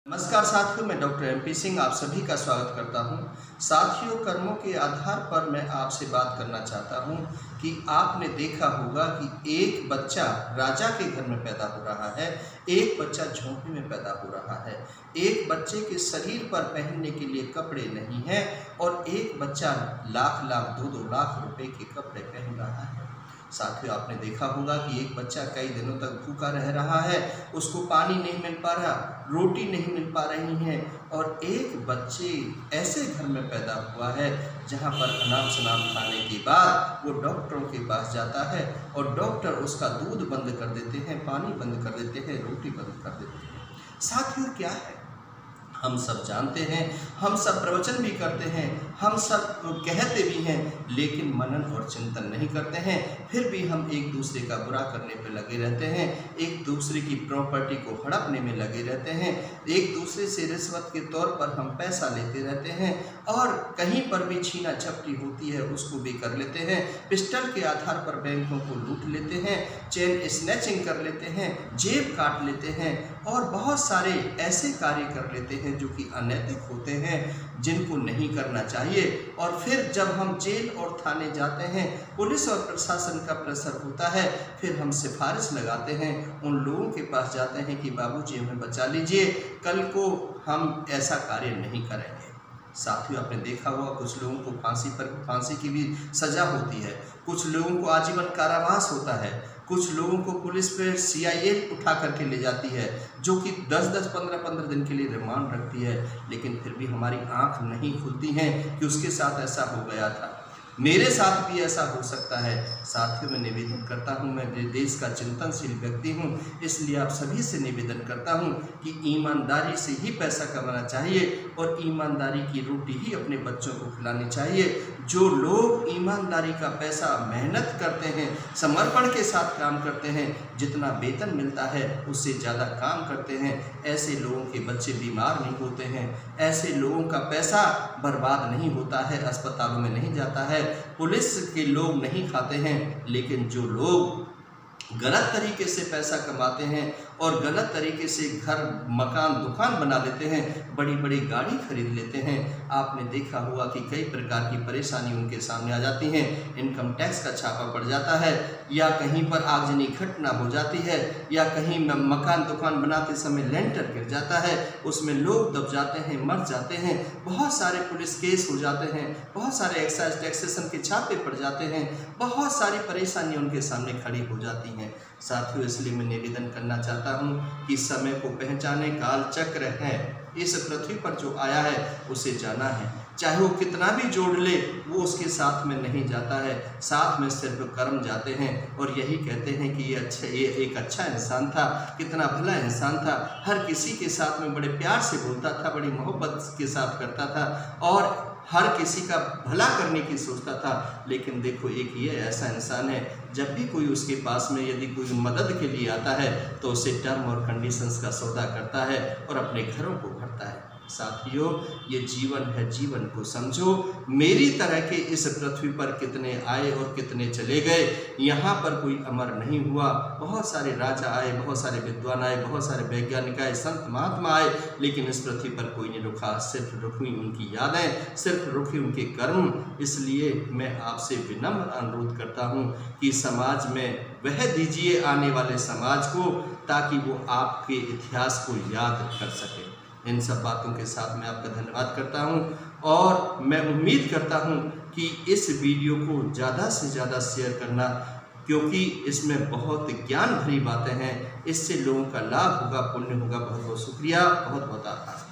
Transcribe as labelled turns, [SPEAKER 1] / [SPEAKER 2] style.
[SPEAKER 1] नमस्कार साथियों, मैं डॉक्टर MP सिंह आप सभी का स्वागत करता हूं। साथियों, कर्मों के आधार पर मैं आपसे बात करना चाहता हूं कि आपने देखा होगा कि एक बच्चा राजा के घर में पैदा हो रहा है, एक बच्चा झोंपड़ी में पैदा हो रहा है, एक बच्चे के शरीर पर पहनने के लिए कपड़े नहीं हैं और एक बच्चा लाख लाख 2-2 लाख रुपए के कपड़े पहन रहा है। साथियों, आपने देखा होगा कि एक बच्चा कई दिनों तक भूखा रह रहा है, उसको पानी नहीं मिल पा रहा, रोटी नहीं मिल पा रही है और एक बच्चे ऐसे घर में पैदा हुआ है जहां पर अनाप शनाप खाने के बाद वो डॉक्टरों के पास जाता है और डॉक्टर उसका दूध बंद कर देते हैं, पानी बंद कर देते हैं, रोटी बंद कर देते हैं। साथियों, क्या है, हम सब जानते हैं, हम सब प्रवचन भी करते हैं, हम सब कहते भी हैं, लेकिन मनन और चिंतन नहीं करते हैं। फिर भी हम एक दूसरे का बुरा करने पे लगे रहते हैं, एक दूसरे की प्रॉपर्टी को हड़पने में लगे रहते हैं, एक दूसरे से रिश्वत के तौर पर हम पैसा लेते रहते हैं और कहीं पर भी छीना झपटी होती है उसको भी कर लेते हैं, पिस्टल के आधार पर बैंकों को लूट लेते हैं, चेन स्नैचिंग कर लेते हैं, जेब काट लेते हैं और बहुत सारे ऐसे कार्य कर लेते हैं जो कि अनैतिक होते हैं, जिनको नहीं करना चाहिए। और फिर जब हम जेल और थाने जाते हैं, पुलिस और प्रशासन का प्रेशर होता है, फिर हम सिफारिश लगाते हैं, उन लोगों के पास जाते हैं कि बाबूजी हमें बचा लीजिए, कल को हम ऐसा कार्य नहीं करेंगे। साथियों, आपने देखा होगा कुछ लोगों को फांसी की भी सजा होती है, कुछ लोगों को आजीवन कारावास होता है, कुछ लोगों को पुलिस पे CIA उठा करके ले जाती है जो कि 10-10, 15-15 दिन के लिए रिमांड रखती है, लेकिन फिर भी हमारी आंख नहीं खुलती है कि उसके साथ ऐसा हो गया था, मेरे साथ भी ऐसा हो सकता है। साथियों, मैं निवेदन करता हूं, मैं देश का चिंतनशील व्यक्ति हूं, इसलिए आप सभी से निवेदन करता हूं कि ईमानदारी से ही पैसा कमाना चाहिए और ईमानदारी की रोटी ही अपने बच्चों को खिलानी चाहिए। जो लोग ईमानदारी का पैसा मेहनत करते हैं, समर्पण के साथ काम करते हैं, जितना वेतन मिलता है उससे ज़्यादा काम करते हैं, ऐसे लोगों के बच्चे बीमार नहीं होते हैं, ऐसे लोगों का पैसा बर्बाद नहीं होता है, अस्पतालों में नहीं जाता है, पुलिस के लोग नहीं खाते हैं। लेकिन जो लोग गलत तरीके से पैसा कमाते हैं और गलत तरीके से घर मकान दुकान बना लेते हैं, बड़ी बड़ी गाड़ी खरीद लेते हैं, आपने देखा होगा कि कई प्रकार की परेशानी उनके सामने आ जाती हैं। इनकम टैक्स का छापा पड़ जाता है, या कहीं पर आगजनी घटना हो जाती है, या कहीं मकान दुकान बनाते समय लेंटर गिर जाता है, उसमें लोग दब जाते हैं, मर जाते हैं, बहुत सारे पुलिस केस हो जाते हैं, बहुत सारे एक्साइज टैक्सेशन के छापे पड़ जाते हैं, बहुत सारी परेशानियाँ उनके सामने खड़ी हो जाती हैं। साथियों, इसलिए मैं निवेदन करना चाहता हूं कि समय को पहचाने काल चक्र है, इस पृथ्वी पर जो आया है उसे जाना है, चाहे वो कितना भी जोड़ ले वो उसके साथ में नहीं जाता है, साथ में सिर्फ कर्म जाते हैं। और यही कहते हैं कि ये एक अच्छा इंसान था, कितना भला इंसान था, हर किसी के साथ में बड़े प्यार से बोलता था, बड़ी मोहब्बत के साथ करता था और हर किसी का भला करने की सोचता था। लेकिन देखो, एक ये ऐसा इंसान है, जब भी कोई उसके पास में यदि कोई मदद के लिए आता है तो उसे टर्म और कंडीशंस का सौदा करता है और अपने घरों को भरता है। साथियों, ये जीवन है, जीवन को समझो। मेरी तरह के इस पृथ्वी पर कितने आए और कितने चले गए, यहाँ पर कोई अमर नहीं हुआ। बहुत सारे राजा आए, बहुत सारे विद्वान आए, बहुत सारे वैज्ञानिक आए, संत महात्मा आए, लेकिन इस पृथ्वी पर कोई नहीं रुका, सिर्फ रुकी उनकी यादें, सिर्फ रुके उनके कर्म। इसलिए मैं आपसे विनम्र अनुरोध करता हूँ कि समाज में वह दीजिए आने वाले समाज को, ताकि वो आपके इतिहास को याद कर सके। इन सब बातों के साथ मैं आपका धन्यवाद करता हूं और मैं उम्मीद करता हूं कि इस वीडियो को ज़्यादा से ज़्यादा शेयर करना, क्योंकि इसमें बहुत ज्ञान भरी बातें हैं, इससे लोगों का लाभ होगा, पुण्य होगा। बहुत बहुत शुक्रिया, बहुत बहुत आभार।